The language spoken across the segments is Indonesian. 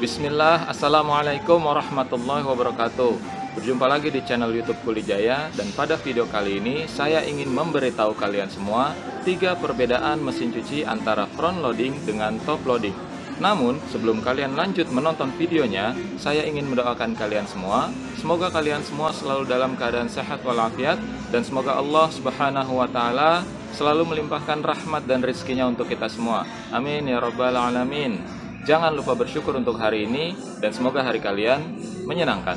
Bismillah, Assalamualaikum warahmatullahi wabarakatuh. Berjumpa lagi di channel YouTube Kulijaya. Dan pada video kali ini saya ingin memberitahu kalian semua 3 perbedaan mesin cuci antara front loading dengan top loading. Namun sebelum kalian lanjut menonton videonya, saya ingin mendoakan kalian semua. Semoga kalian semua selalu dalam keadaan sehat walafiat, dan semoga Allah Subhanahu wa Ta'ala selalu melimpahkan rahmat dan rezekinya untuk kita semua. Amin ya rabbal alamin. Jangan lupa bersyukur untuk hari ini, dan semoga hari kalian menyenangkan.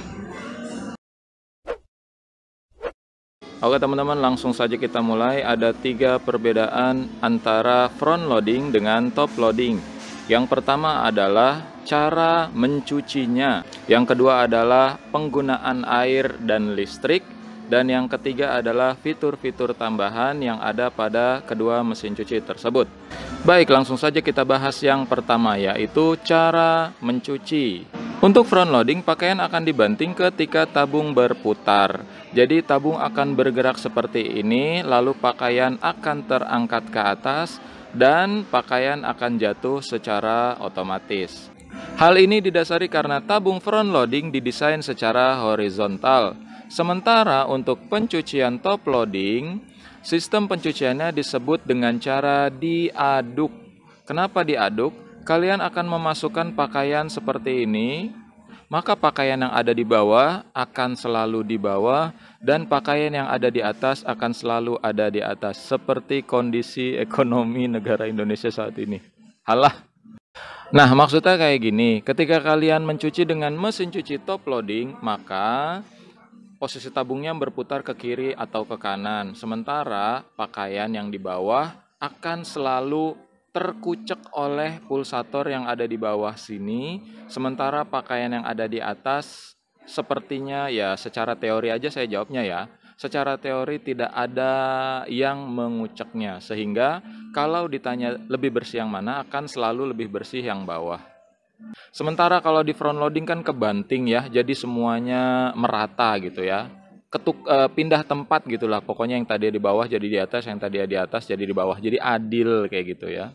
Oke teman-teman, langsung saja kita mulai. Ada 3 perbedaan antara front loading dengan top loading. Yang pertama adalah cara mencucinya. Yang kedua adalah penggunaan air dan listrik. Dan yang ketiga adalah fitur-fitur tambahan yang ada pada kedua mesin cuci tersebut. Baik, langsung saja kita bahas yang pertama, yaitu cara mencuci. Untuk front loading, pakaian akan dibanting ketika tabung berputar. Jadi tabung akan bergerak seperti ini, lalu pakaian akan terangkat ke atas dan pakaian akan jatuh secara otomatis. Hal ini didasari karena tabung front loading didesain secara horizontal. Sementara untuk pencucian top loading, sistem pencuciannya disebut dengan cara diaduk. Kenapa diaduk? Kalian akan memasukkan pakaian seperti ini, maka pakaian yang ada di bawah akan selalu di bawah, dan pakaian yang ada di atas akan selalu ada di atas, seperti kondisi ekonomi negara Indonesia saat ini. Halah. Nah, maksudnya kayak gini, ketika kalian mencuci dengan mesin cuci top loading, maka posisi tabungnya berputar ke kiri atau ke kanan, sementara pakaian yang di bawah akan selalu terkucek oleh pulsator yang ada di bawah sini, sementara pakaian yang ada di atas sepertinya, ya secara teori aja saya jawabnya ya, secara teori tidak ada yang menguceknya, sehingga kalau ditanya lebih bersih yang mana, akan selalu lebih bersih yang bawah. Sementara kalau di front loading kan kebanting ya, jadi semuanya merata gitu ya. Pindah tempat gitulah, pokoknya yang tadi di bawah jadi di atas, yang tadi di atas jadi di bawah, jadi adil kayak gitu ya.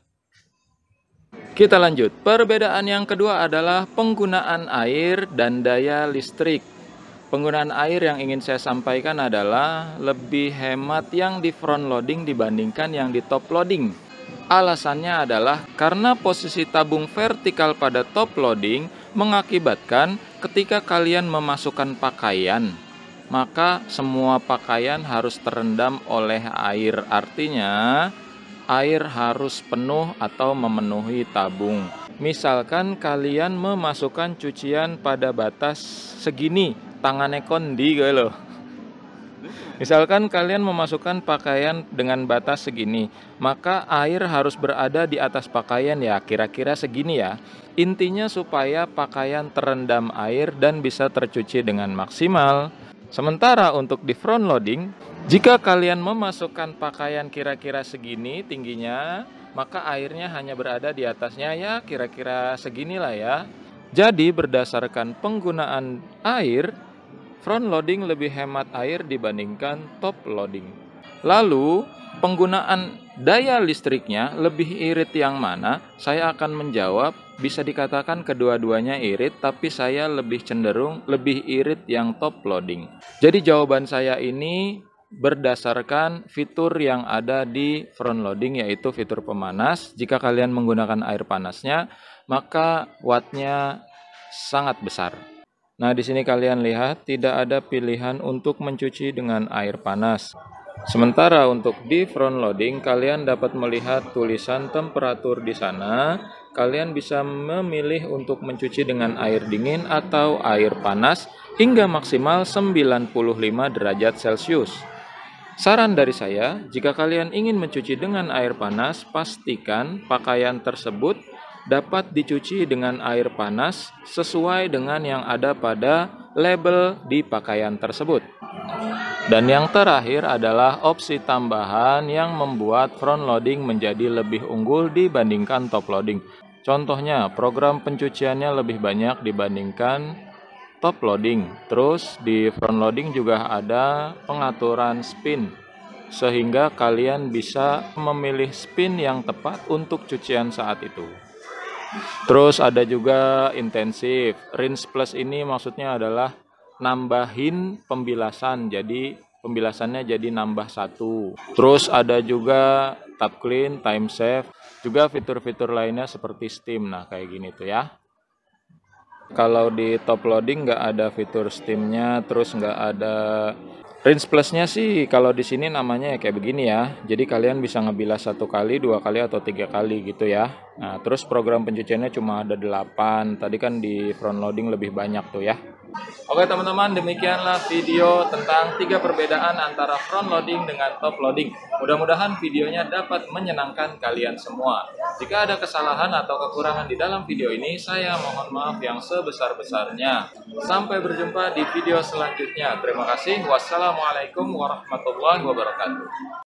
Kita lanjut. Perbedaan yang kedua adalah penggunaan air dan daya listrik. Penggunaan air yang ingin saya sampaikan adalah lebih hemat yang di front loading dibandingkan yang di top loading. Alasannya adalah karena posisi tabung vertikal pada top loading mengakibatkan ketika kalian memasukkan pakaian, maka semua pakaian harus terendam oleh air. Artinya, air harus penuh atau memenuhi tabung. Misalkan kalian memasukkan cucian pada batas segini, tangannya kondi gitu loh. Misalkan kalian memasukkan pakaian dengan batas segini, maka air harus berada di atas pakaian ya, kira-kira segini ya. Intinya supaya pakaian terendam air dan bisa tercuci dengan maksimal. Sementara untuk di front loading, jika kalian memasukkan pakaian kira-kira segini tingginya, maka airnya hanya berada di atasnya ya, kira-kira seginilah ya. Jadi berdasarkan penggunaan air, front loading lebih hemat air dibandingkan top loading. Lalu, penggunaan daya listriknya lebih irit yang mana? Saya akan menjawab, bisa dikatakan kedua-duanya irit, tapi saya lebih cenderung lebih irit yang top loading. Jadi jawaban saya ini berdasarkan fitur yang ada di front loading, yaitu fitur pemanas. Jika kalian menggunakan air panasnya, maka wattnya sangat besar. Nah, di sini kalian lihat tidak ada pilihan untuk mencuci dengan air panas. Sementara untuk di front loading, kalian dapat melihat tulisan temperatur di sana. Kalian bisa memilih untuk mencuci dengan air dingin atau air panas hingga maksimal 95 derajat Celcius. Saran dari saya, jika kalian ingin mencuci dengan air panas, pastikan pakaian tersebut dapat dicuci dengan air panas sesuai dengan yang ada pada label di pakaian tersebut. Dan yang terakhir adalah opsi tambahan yang membuat front loading menjadi lebih unggul dibandingkan top loading. Contohnya, program pencuciannya lebih banyak dibandingkan top loading. Terus di front loading juga ada pengaturan spin, sehingga kalian bisa memilih spin yang tepat untuk cucian saat itu. Terus ada juga intensif. Rinse plus ini maksudnya adalah nambahin pembilasan, jadi pembilasannya jadi nambah satu. Terus ada juga tab clean, time save, juga fitur-fitur lainnya seperti steam. Nah kayak gini tuh ya. Kalau di top loading nggak ada fitur steamnya, terus nggak ada rinse plusnya sih. Kalau di sini namanya ya kayak begini ya. Jadi kalian bisa ngebilas 1 kali, 2 kali, atau 3 kali gitu ya. Nah terus program pencuciannya cuma ada 8. Tadi kan di front loading lebih banyak tuh ya. Oke teman-teman, demikianlah video tentang 3 perbedaan antara front loading dengan top loading. Mudah-mudahan videonya dapat menyenangkan kalian semua. Jika ada kesalahan atau kekurangan di dalam video ini, saya mohon maaf yang sebesar-besarnya. Sampai berjumpa di video selanjutnya. Terima kasih. Wassalamualaikum warahmatullahi wabarakatuh.